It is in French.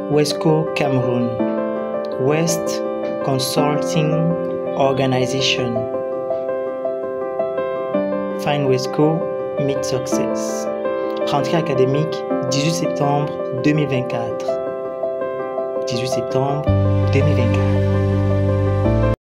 WESCO Cameroon, West Consulting Organization. Find WESCO, Meet Success. Rentrée académique 18 septembre 2024. 18 septembre 2024.